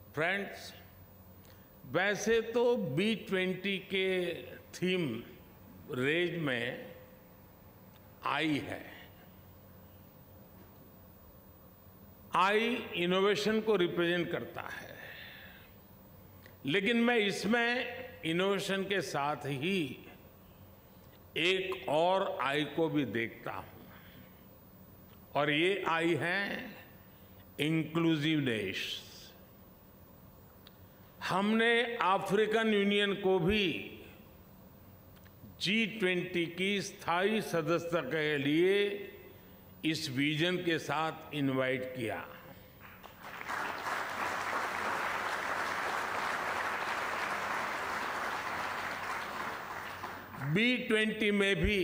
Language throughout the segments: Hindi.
फ्रेंड्स, वैसे तो B20 के थीम रेंज में आई है। आई इनोवेशन को रिप्रेजेंट करता है, लेकिन मैं इसमें इनोवेशन के साथ ही एक और आई को भी देखता हूं, और ये आई है इंक्लूसिवनेस। हमने अफ्रीकन यूनियन को भी G20 की स्थायी सदस्यता के लिए इस विजन के साथ इनवाइट किया। B20 में भी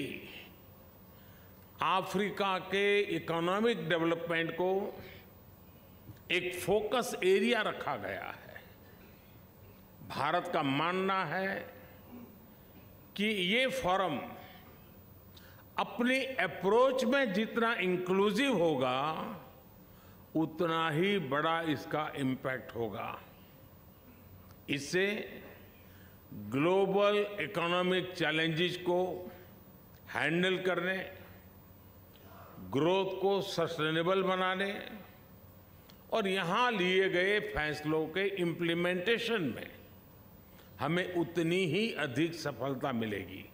अफ्रीका के इकोनॉमिक डेवलपमेंट को एक फोकस एरिया रखा गया है। भारत का मानना है कि ये फोरम अपनी अप्रोच में जितना इंक्लूसिव होगा, उतना ही बड़ा इसका इम्पैक्ट होगा। इससे ग्लोबल इकोनॉमिक चैलेंजेस को हैंडल करने, ग्रोथ को सस्टेनेबल बनाने और यहां लिए गए फैसलों के इम्प्लीमेंटेशन में हमें उतनी ही अधिक सफलता मिलेगी।